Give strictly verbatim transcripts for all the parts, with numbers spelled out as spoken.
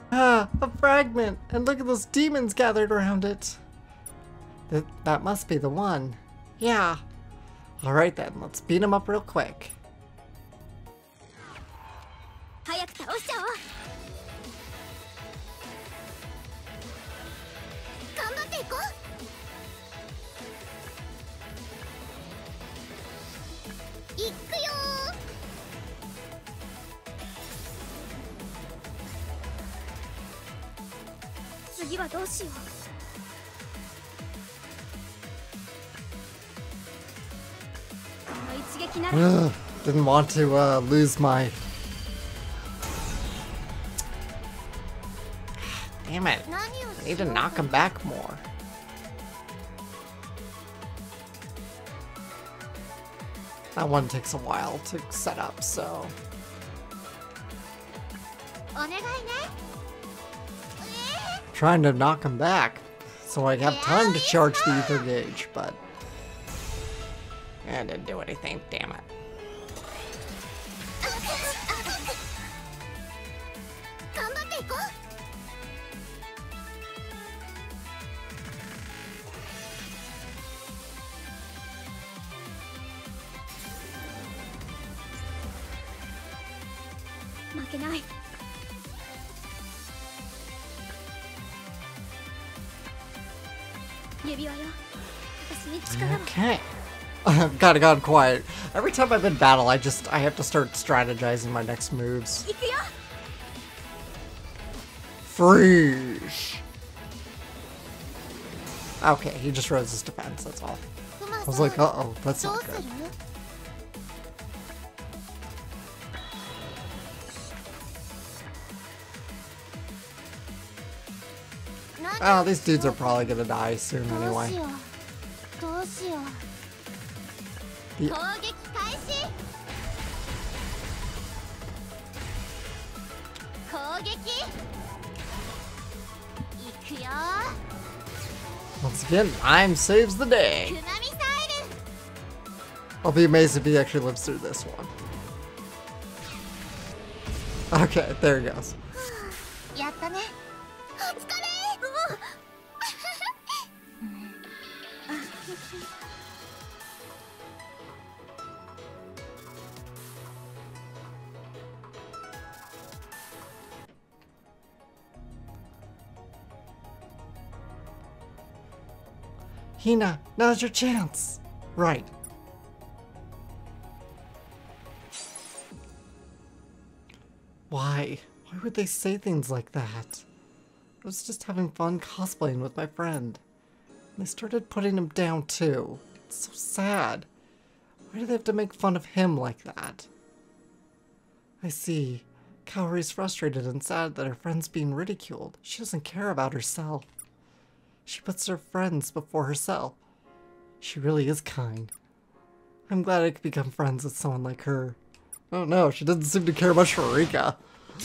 Ah, a fragment! And look at those demons gathered around it! That, that must be the one. Yeah. Alright then, let's beat him up real quick. Ugh, didn't want to uh, lose my... Damn it. I need to knock him back more. That one takes a while to set up, so... Trying to knock him back so I have time to charge the ether gauge, but... I didn't do anything, damn it. Okay. I've kind of gone quiet. Every time I'm in battle, I just, I have to start strategizing my next moves. Freeze! Okay, he just rose his defense, that's all. I was like, uh-oh, that's not good. Oh, these dudes are probably gonna die soon anyway. The Once again, Mime saves the day. I'll be amazed if he actually lives through this one. Okay, there he goes. Hina, now's your chance! Right. Why? Why would they say things like that? I was just having fun cosplaying with my friend. And they started putting him down too. It's so sad. Why do they have to make fun of him like that? I see. Kaori's frustrated and sad that her friend's being ridiculed. She doesn't care about herself. She puts her friends before herself. She really is kind. I'm glad I could become friends with someone like her. Oh no, she doesn't seem to care much for Rika.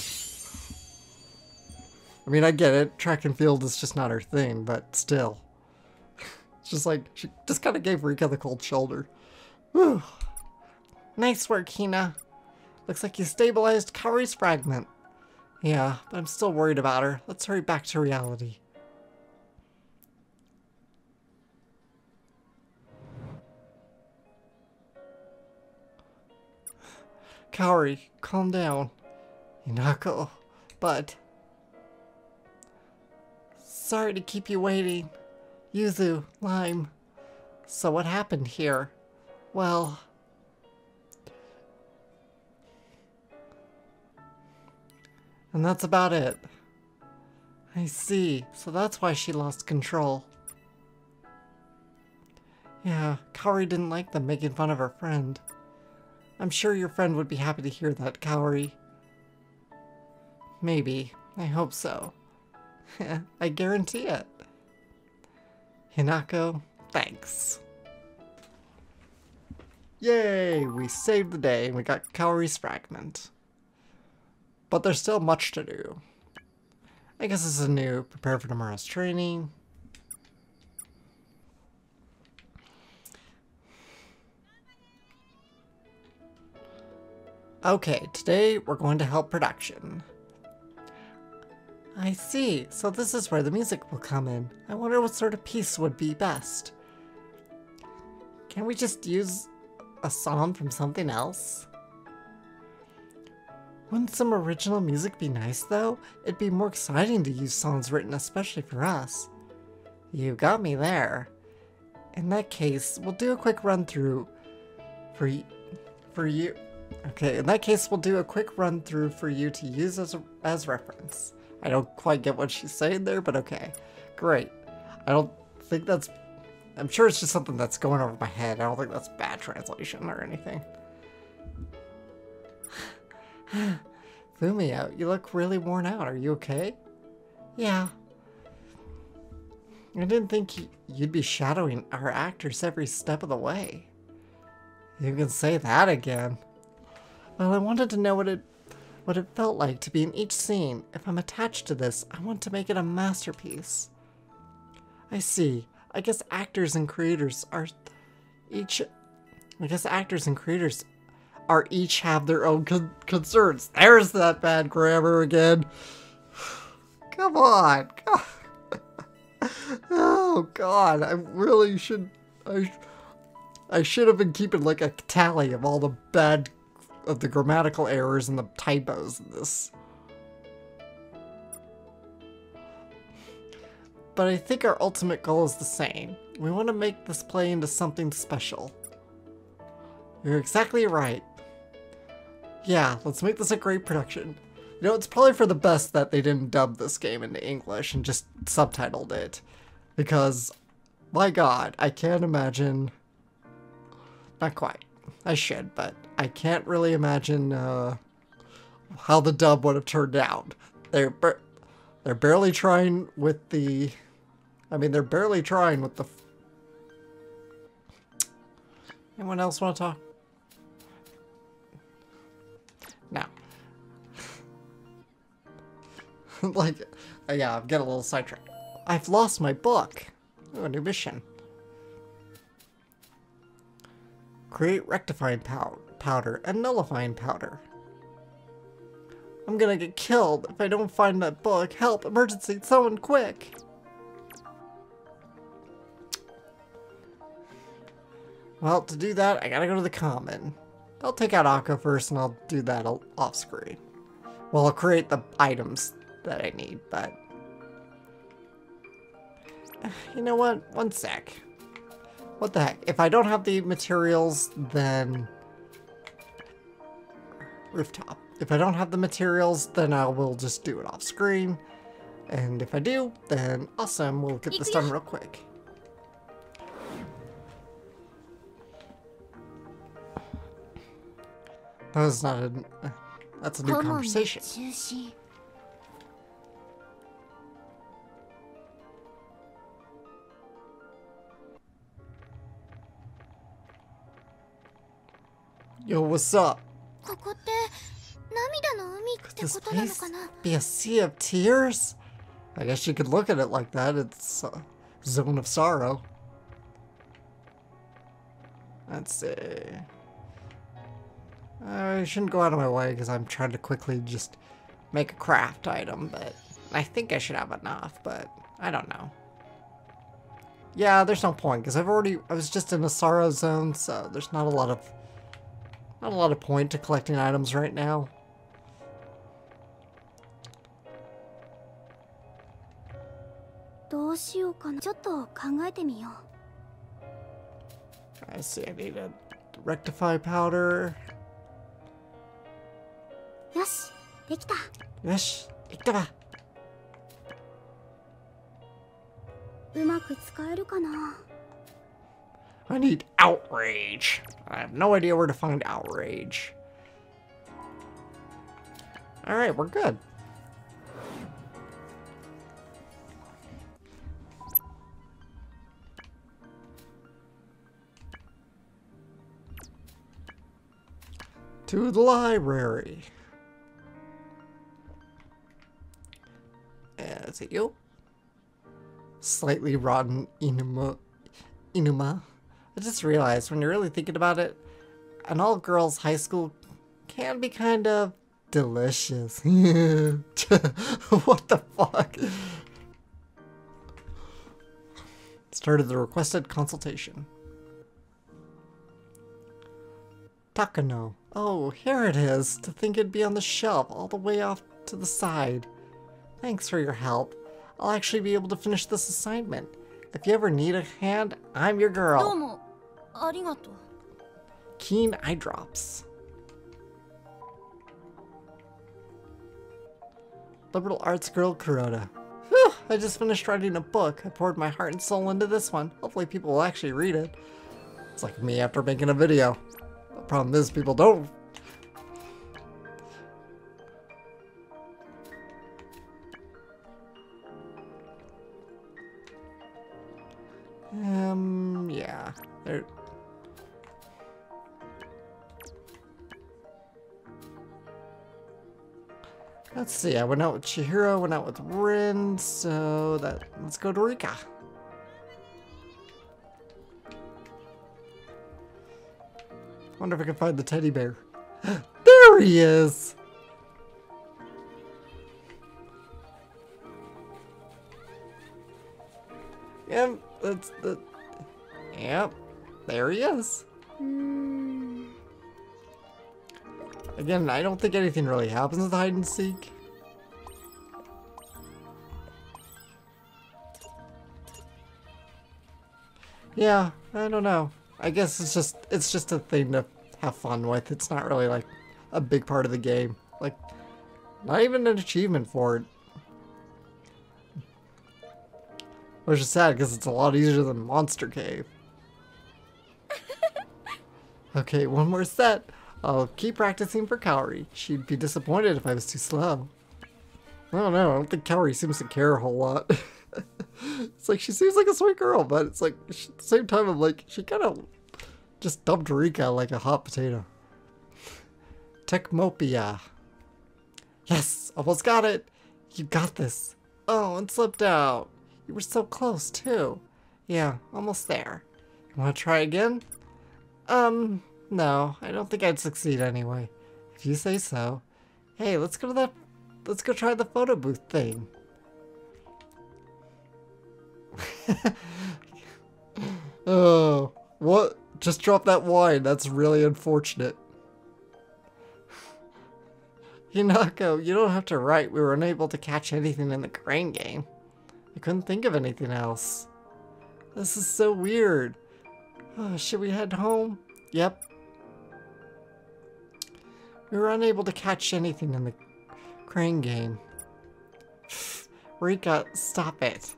I mean, I get it. Track and field is just not her thing, but still. It's just like, she just kind of gave Rika the cold shoulder. Whew. Nice work, Hina. Looks like you stabilized Kaori's fragment. Yeah, but I'm still worried about her. Let's hurry back to reality. Kaori, calm down. Hinako, but... Sorry to keep you waiting. Yuzu, Lime. So what happened here? Well... And that's about it. I see. So that's why she lost control. Yeah, Kaori didn't like them making fun of her friend. I'm sure your friend would be happy to hear that, Kaori. Maybe. I hope so. I guarantee it. Hinako, thanks. Yay! We saved the day and we got Kaori's fragment. But there's still much to do. I guess this is new. Prepare for tomorrow's training. Okay, today we're going to help production. I see. So this is where the music will come in. I wonder what sort of piece would be best. Can we just use a song from something else? Wouldn't some original music be nice, though? It'd be more exciting to use songs written especially for us. You got me there. In that case, we'll do a quick run-through for, y for you. Okay, in that case, we'll do a quick run-through for you to use as, a as reference. I don't quite get what she's saying there, but okay. Great. I don't think that's... I'm sure it's just something that's going over my head. I don't think that's bad translation or anything. Fumio, you look really worn out. Are you okay? Yeah. I didn't think you'd be shadowing our actors every step of the way. You can say that again. Well, I wanted to know what it what it felt like to be in each scene. If I'm attached to this, I want to make it a masterpiece. I see. I guess actors and creators are each I guess actors and creators are each have their own con concerns. There's that bad grammar again. Come on. God. Oh God, I really should I I should have been keeping like a tally of all the bad of the grammatical errors and the typos in this. But I think our ultimate goal is the same. We want to make this play into something special. You're exactly right. Yeah, let's make this a great production. You know, it's probably for the best that they didn't dub this game into English and just subtitled it. Because, my God, I can't imagine... Not quite. I should, but I can't really imagine uh, how the dub would have turned out. They're, bar they're barely trying with the... I mean, they're barely trying with the... Anyone else want to talk? No. Like, uh, yeah, I'm getting a little sidetracked. I've lost my book. Ooh, a new mission. Create rectifying pow powder and nullifying powder. I'm gonna get killed if I don't find that book. Help! Emergency! Someone quick! Well, to do that, I gotta go to the common. I'll take out Akko first and I'll do that off screen. Well, I'll create the items that I need, but... You know what? One sec. What the heck? If I don't have the materials, then... Rooftop. If I don't have the materials, then I will just do it off screen. And if I do, then awesome, we'll get this done real quick. That was not a... That's a new conversation. Yo, what's up? Could this place be a sea of tears? I guess you could look at it like that. It's a zone of sorrow. Let's see. I shouldn't go out of my way because I'm trying to quickly just make a craft item, but I think I should have enough, but I don't know. Yeah, there's no point because I've already, I was just in a sorrow zone, so there's not a lot of, not a lot of point to collecting items right now. I see, I need a rectify powder. Yosh, dekita. Yosh, dekita. I need outrage. I have no idea where to find outrage. Alright, we're good. To the library. Uh, is it you? Slightly rotten Inuma. Inuma. I just realized when you're really thinking about it, an all-girls high school can be kind of delicious. What the fuck? Started the requested consultation. Takano. Oh, here it is. To think it'd be on the shelf, all the way off to the side. Thanks for your help. I'll actually be able to finish this assignment. If you ever need a hand, I'm your girl. Domo. Arigato. Keen eye drops. Liberal arts girl Kuroda. Whew, I just finished writing a book. I poured my heart and soul into this one. Hopefully people will actually read it. It's like me after making a video. The problem is people don't. Um, yeah. There. Let's see, I went out with Chihiro, went out with Rin, so that, let's go to Rika. Wonder if I can find the teddy bear. There he is! Yep, that's the, yep, there he is. Mm. Again, I don't think anything really happens with hide and seek. Yeah, I don't know. I guess it's just it's just a thing to have fun with. It's not really like a big part of the game. Like, not even an achievement for it. Which is sad because it's a lot easier than Monster Cave. Okay, one more set. I'll keep practicing for Kaori. She'd be disappointed if I was too slow. I don't know, I don't think Kaori seems to care a whole lot. It's like, she seems like a sweet girl, but it's like, she, at the same time, I'm like, she kind of just dumped Rika like a hot potato. Techmopia. Yes, almost got it. You got this. Oh, and slipped out. You were so close, too. Yeah, almost there. You want to try again? Um, no, I don't think I'd succeed anyway. If you say so. Hey, let's go to that, let's go try the photo booth thing. Oh, what? Just drop that wine. That's really unfortunate. Hinako, you don't have to write. We were unable to catch anything in the crane game. I couldn't think of anything else. This is so weird. Oh, should we head home? Yep. We were unable to catch anything in the crane game. Rika, stop it.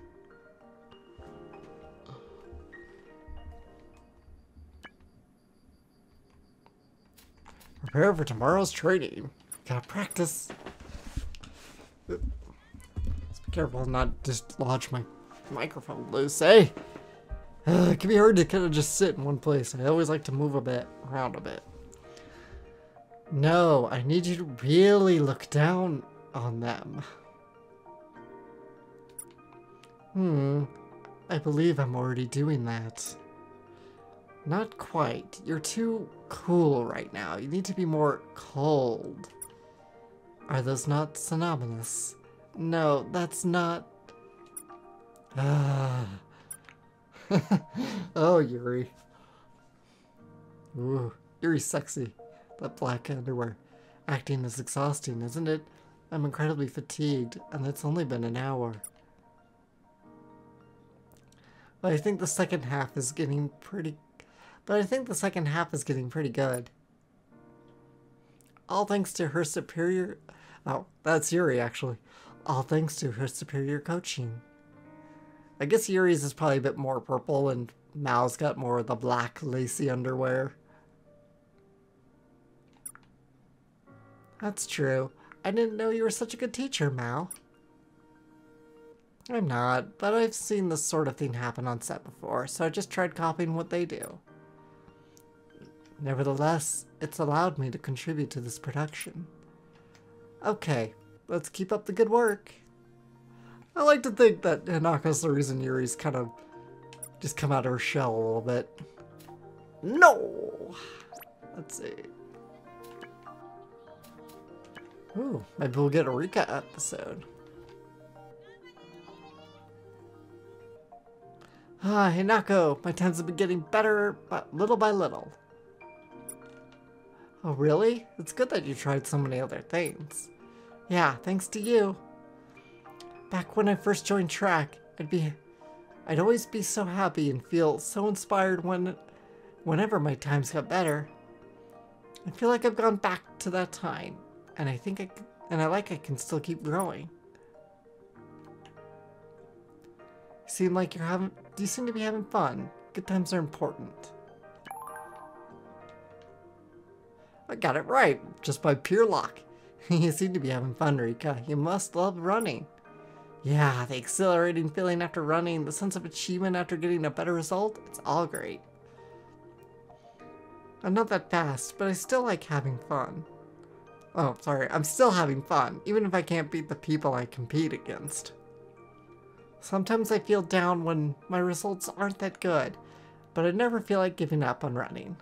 Prepare for tomorrow's training. Gotta practice. Let's be careful not to dislodge my microphone loose, eh? Uh, it can be hard to kind of just sit in one place. I always like to move a bit, around a bit. No, I need you to really look down on them. Hmm, I believe I'm already doing that. Not quite. You're too cool right now. You need to be more cold. Are those not synonymous? No, that's not... Ah. Oh, Yuri. Ooh, Yuri's sexy. That black underwear. Acting is exhausting, isn't it? I'm incredibly fatigued, and it's only been an hour. But I think the second half is getting pretty... But I think the second half is getting pretty good. All thanks to her superior... Oh, that's Yuri, actually. All thanks to her superior coaching. I guess Yuri's is probably a bit more purple, and Mao's got more of the black lacy underwear. That's true. I didn't know you were such a good teacher, Mao. I'm not, but I've seen this sort of thing happen on set before, so I just tried copying what they do. Nevertheless, it's allowed me to contribute to this production. Okay, let's keep up the good work. I like to think that Hanako's the reason Yuri's kind of just come out of her shell a little bit. No! Let's see. Ooh, maybe we'll get a Rika episode. Ah, Hinako, my times have been getting better, but little by little. Oh, really? It's good that you tried so many other things. Yeah, thanks to you. Back when I first joined track, I'd be... I'd always be so happy and feel so inspired when... whenever my times got better. I feel like I've gone back to that time, and I think I... and I like I can still keep growing. You seem like you're having... you seem to be having fun. Good times are important. I got it right, just by pure luck. You seem to be having fun, Rika. You must love running. Yeah, the exhilarating feeling after running, the sense of achievement after getting a better result, it's all great. I'm not that fast, but I still like having fun. Oh, sorry, I'm still having fun, even if I can't beat the people I compete against. Sometimes I feel down when my results aren't that good, but I never feel like giving up on running.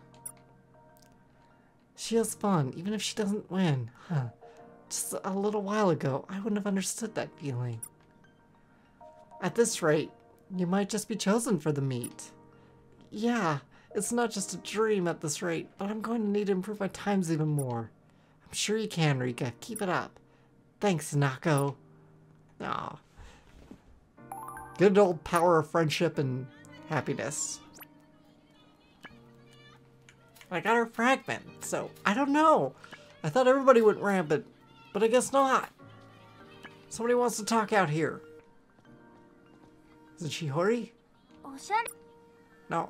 She has fun, even if she doesn't win. Huh. Just a little while ago, I wouldn't have understood that feeling. At this rate, you might just be chosen for the meet. Yeah, it's not just a dream at this rate, but I'm going to need to improve my times even more. I'm sure you can, Rika. Keep it up. Thanks, Nako. Aw. Good old power of friendship and happiness. I got her fragment, so I don't know. I thought everybody went rampant, but I guess not. Somebody wants to talk out here. Is it Chihori? No.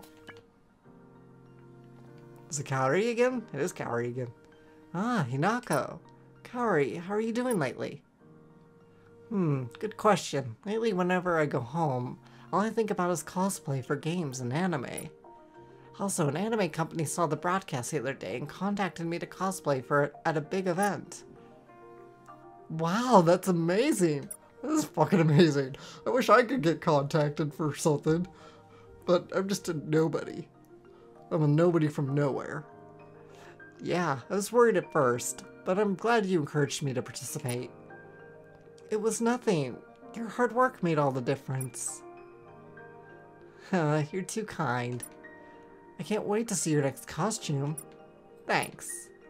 Is it Kaori again? It is Kaori again. Ah, Hinako. Kaori, how are you doing lately? Hmm, good question. Lately, whenever I go home, all I think about is cosplay for games and anime. Also, an anime company saw the broadcast the other day and contacted me to cosplay for it at a big event. Wow, that's amazing! That is fucking amazing. I wish I could get contacted for something, but I'm just a nobody. I'm a nobody from nowhere. Yeah, I was worried at first, but I'm glad you encouraged me to participate. It was nothing. Your hard work made all the difference. Uh, you're too kind. I can't wait to see your next costume. Thanks.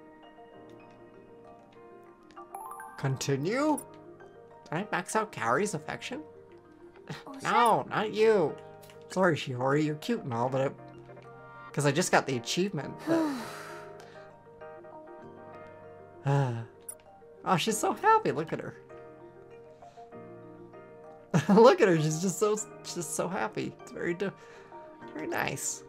Continue? Did I max out Kaori's affection? No, not you. Sorry, Chihori, you're cute and all, but it... because I just got the achievement. But... oh, she's so happy. Look at her. Look at her. She's just so, just so happy. It's very, very nice.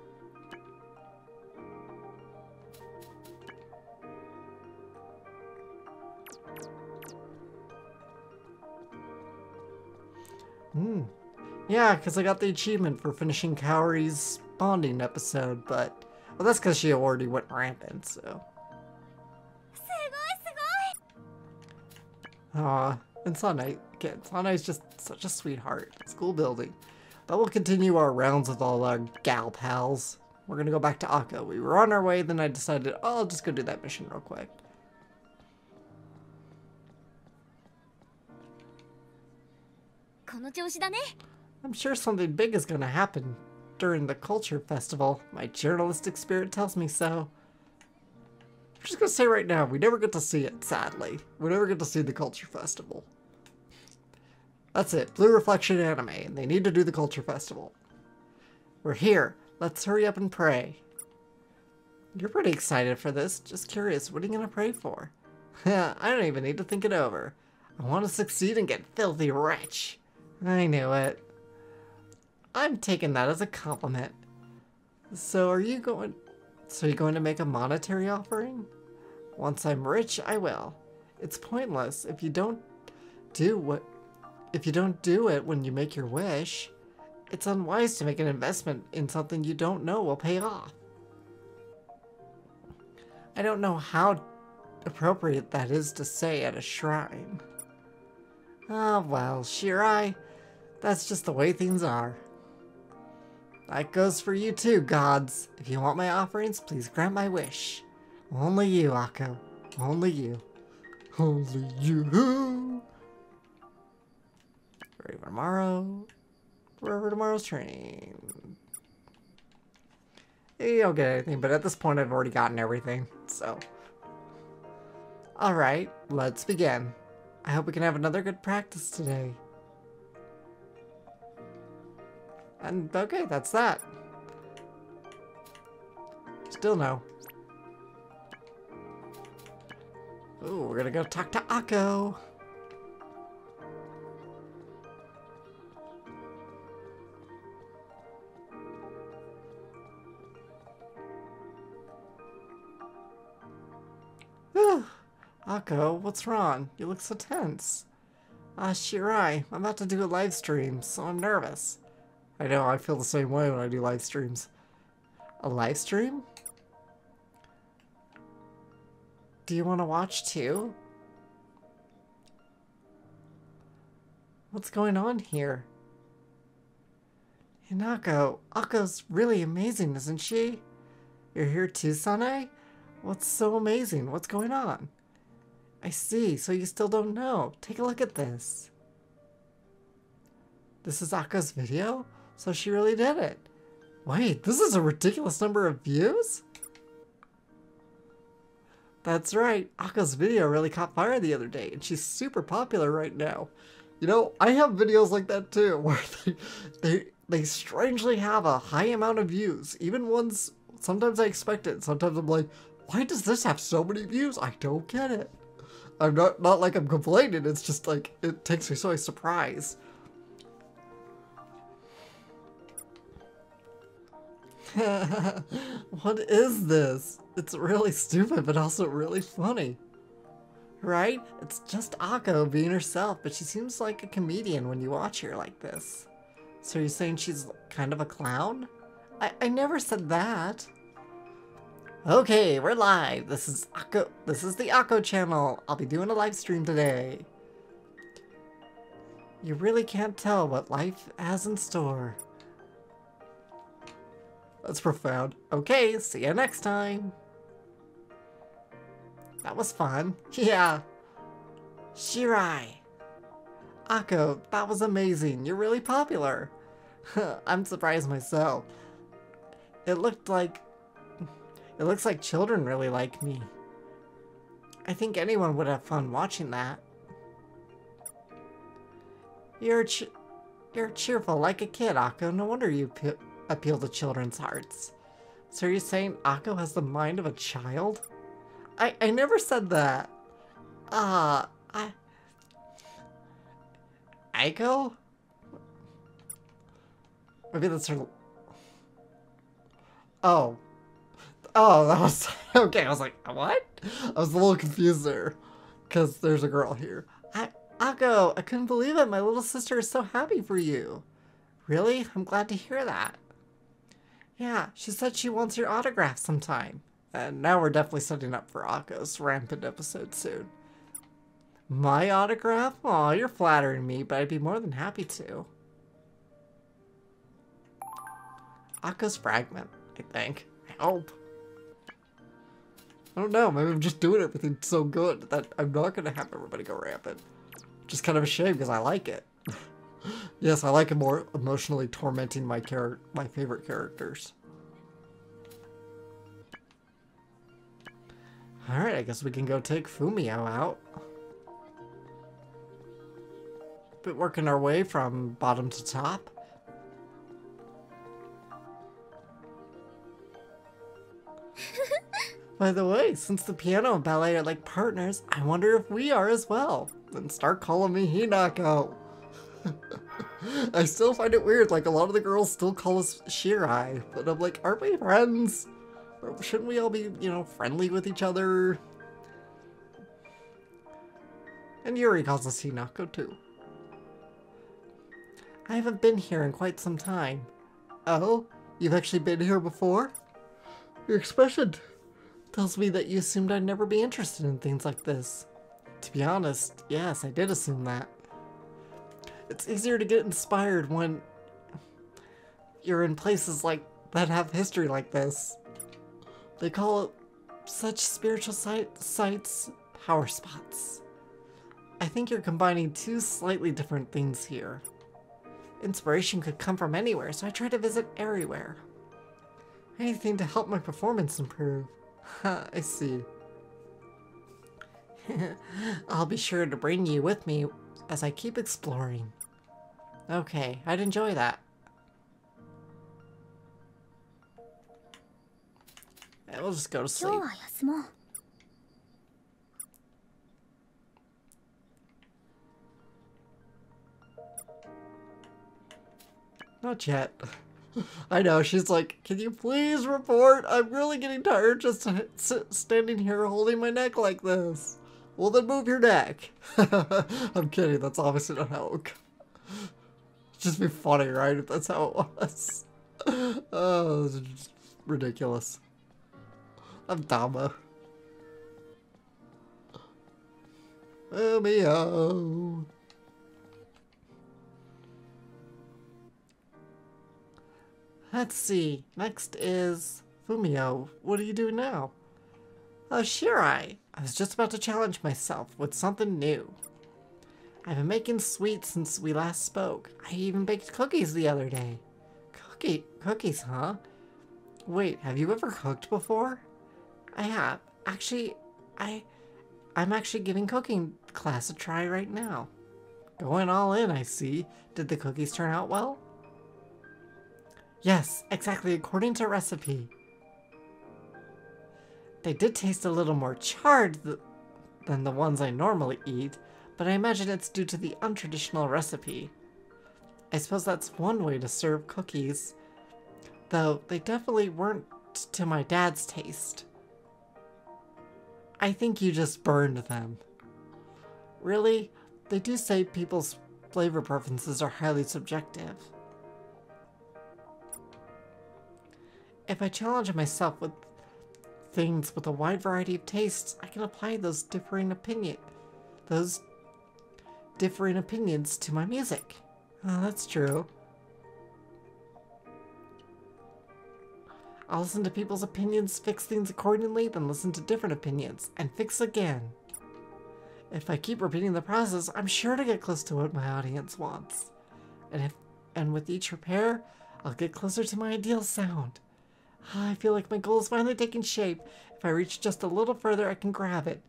Hmm. Yeah, because I got the achievement for finishing Kaori's bonding episode, but... well, that's because she already went rampant, so... Aw, and Sunlight, again, Sunlight's just such a sweetheart. School building. But we'll continue our rounds with all our gal pals. We're gonna go back to Akko. We were on our way, then I decided, oh, I'll just go do that mission real quick. I'm sure something big is gonna happen during the culture festival. My journalistic spirit tells me so. I'm just gonna say right now, we never get to see it, sadly. We never get to see the culture festival. That's it, Blue Reflection Anime, and they need to do the culture festival. We're here. Let's hurry up and pray. You're pretty excited for this. Just curious, what are you gonna pray for? I don't even need to think it over. I want to succeed and get filthy rich. I knew it. I'm taking that as a compliment. So are you going... so you're going to make a monetary offering? Once I'm rich, I will. It's pointless if you don't do what... if you don't do it when you make your wish. It's unwise to make an investment in something you don't know will pay off. I don't know how appropriate that is to say at a shrine. Ah, well, Shirai, that's just the way things are. That goes for you too, gods. If you want my offerings, please grant my wish. Only you, Akko. Only you. Only you. Ready for tomorrow. Forever tomorrow's train. You don't get anything, but at this point I've already gotten everything, so. Alright, let's begin. I hope we can have another good practice today. And okay, that's that. Still no. Ooh, we're gonna go talk to Akko. Akko, what's wrong? You look so tense. Ah, uh, Shirai, I'm about to do a live stream, so I'm nervous. I know, I feel the same way when I do live streams. A live stream? Do you want to watch too? What's going on here? Hinako, Akko's really amazing, isn't she? You're here too, Sanae? What's so amazing? What's going on? I see, so you still don't know. Take a look at this. This is Akko's video? So she really did it. Wait, this is a ridiculous number of views? That's right, Akko's video really caught fire the other day, and she's super popular right now. You know, I have videos like that too, where they, they, they strangely have a high amount of views. Even ones, sometimes I expect it, sometimes I'm like, why does this have so many views? I don't get it. I'm not, not like I'm complaining, it's just like, it takes me so by surprise. What is this? It's really stupid, but also really funny. Right? It's just Akko being herself, but she seems like a comedian when you watch her like this. So you're saying she's kind of a clown? I, I never said that. Okay, we're live. This is Akko. This is the Akko channel. I'll be doing a live stream today. You really can't tell what life has in store. That's profound. Okay, see you next time. That was fun. Yeah. Shirai. Akko, that was amazing. You're really popular. I'm surprised myself. It looked like... It looks like children really like me. I think anyone would have fun watching that. You're ch you're cheerful like a kid, Akko. No wonder you appeal to children's hearts. So you're saying Akko has the mind of a child? I, I never said that. Ah, uh, I... Aiko? Maybe that's her... Oh. Oh, that was... Okay, I was like, what? I was a little confused there. Because there's a girl here. I, Akko, I couldn't believe it. My little sister is so happy for you. Really? I'm glad to hear that. Yeah, she said she wants your autograph sometime. And now we're definitely setting up for Akko's rampant episode soon. My autograph? Aw, you're flattering me, but I'd be more than happy to. Akko's fragment, I think. I hope. I don't know, maybe I'm just doing everything so good that I'm not gonna have everybody go rampant. Which is kind of a shame because I like it. Yes, I like it more emotionally tormenting my char my favorite characters. Alright, I guess we can go take Fumio out. Been working our way from bottom to top. By the way, since the piano and ballet are like partners, I wonder if we are as well. Then start calling me Hinako. I still find it weird, like a lot of the girls still call us Shirai, but I'm like, aren't we friends? Or shouldn't we all be, you know, friendly with each other? And Yuri calls us Hinako too. I haven't been here in quite some time. Oh? You've actually been here before? Your expression tells me that you assumed I'd never be interested in things like this. To be honest, yes, I did assume that. It's easier to get inspired when you're in places like that have history like this. They call it such spiritual site, sites power spots. I think you're combining two slightly different things here. Inspiration could come from anywhere, so I try to visit everywhere. Anything to help my performance improve. Ha, I see. I'll be sure to bring you with me as I keep exploring. Okay, I'd enjoy that. And we'll just go to sleep. Not yet. I know, she's like, can you please report? I'm really getting tired just standing here holding my neck like this. Well, then move your neck. I'm kidding, that's obviously not how it would go. It'd just be funny, right, if that's how it was. Oh, this is just ridiculous. I'm dumb. Oh, meow. Let's see. Next is Fumio. What are you doing now? Oh, Shirai. I was just about to challenge myself with something new. I've been making sweets since we last spoke. I even baked cookies the other day. Cookie cookies, huh? Wait, have you ever cooked before? I have. Actually, I I'm actually giving cooking class a try right now. Going all in, I see. Did the cookies turn out well? Yes, exactly according to recipe. They did taste a little more charred th than the ones I normally eat, but I imagine it's due to the untraditional recipe. I suppose that's one way to serve cookies, though they definitely weren't to my dad's taste. I think you just burned them. Really? They do say people's flavor preferences are highly subjective. If I challenge myself with things with a wide variety of tastes, I can apply those differing opinion, those differing opinions to my music. Oh, that's true. I'll listen to people's opinions, fix things accordingly, then listen to different opinions, and fix again. If I keep repeating the process, I'm sure to get close to what my audience wants. And if, and with each repair, I'll get closer to my ideal sound. I feel like my goal is finally taking shape. If I reach just a little further, I can grab it.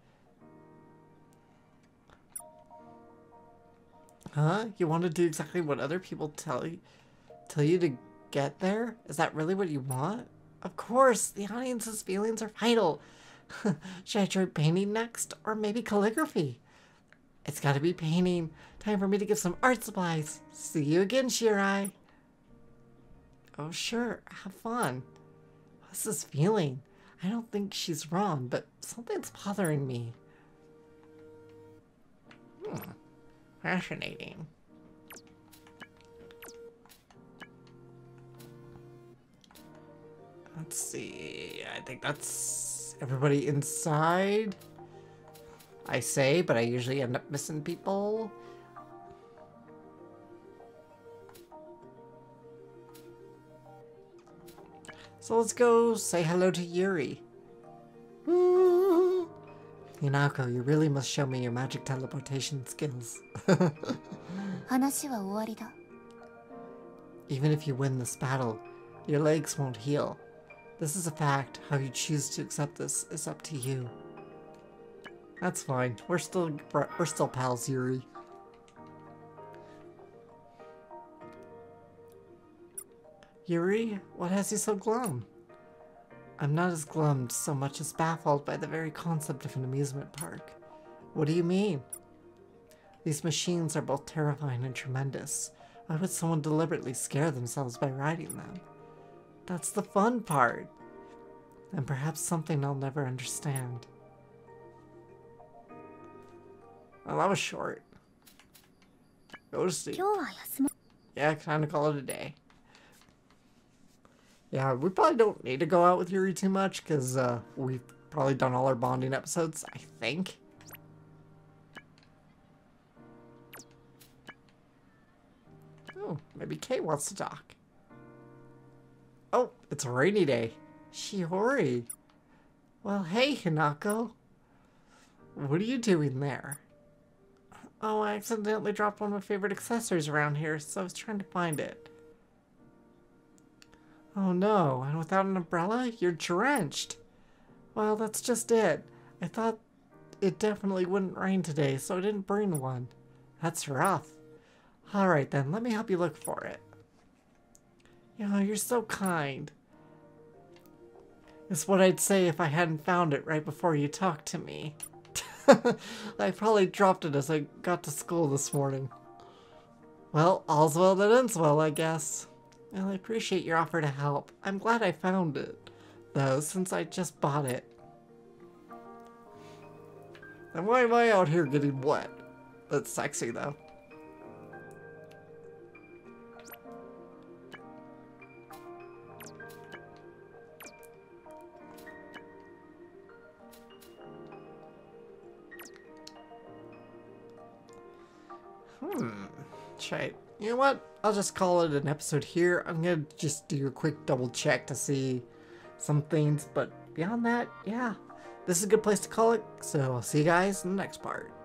Huh? You want to do exactly what other people tell you, tell you to get there? Is that really what you want? Of course, the audience's feelings are vital. Should I try painting next? Or maybe calligraphy? It's gotta be painting. Time for me to get some art supplies. See you again, Shirai. Oh, sure. Have fun. What's this feeling? I don't think she's wrong, but something's bothering me. Hmm. Fascinating. Let's see. I think that's everybody inside. I say, but I usually end up missing people. So let's go say hello to Yuri. Ooh. Hinako, you really must show me your magic teleportation skills. Even if you win this battle, your legs won't heal. This is a fact. How you choose to accept this is up to you. That's fine. We're still we're still pals, Yuri. Yuri, what has you so glum? I'm not as glummed so much as baffled by the very concept of an amusement park. What do you mean? These machines are both terrifying and tremendous. Why would someone deliberately scare themselves by riding them? That's the fun part. And perhaps something I'll never understand. Well, that was short. Go to sleep. Yeah, kind of call it a day. Yeah, we probably don't need to go out with Yuri too much, because uh, we've probably done all our bonding episodes, I think. Oh, maybe Kay wants to talk. Oh, it's a rainy day. Shiori. Well, hey, Hinako. What are you doing there? Oh, I accidentally dropped one of my favorite accessories around here, so I was trying to find it. Oh no, and without an umbrella, you're drenched. Well, that's just it. I thought it definitely wouldn't rain today, so I didn't bring one. That's rough. Alright then, let me help you look for it. You know, you're so kind. It's what I'd say if I hadn't found it right before you talked to me. I probably dropped it as I got to school this morning. Well, all's well that ends well, I guess. Well, I appreciate your offer to help. I'm glad I found it, though, since I just bought it. And why am I out here getting wet? That's sexy, though. Hmm. Shite. You know what? I'll just call it an episode here. I'm gonna just do a quick double check to see some things, but beyond that, yeah. This is a good place to call it, so I'll see you guys in the next part.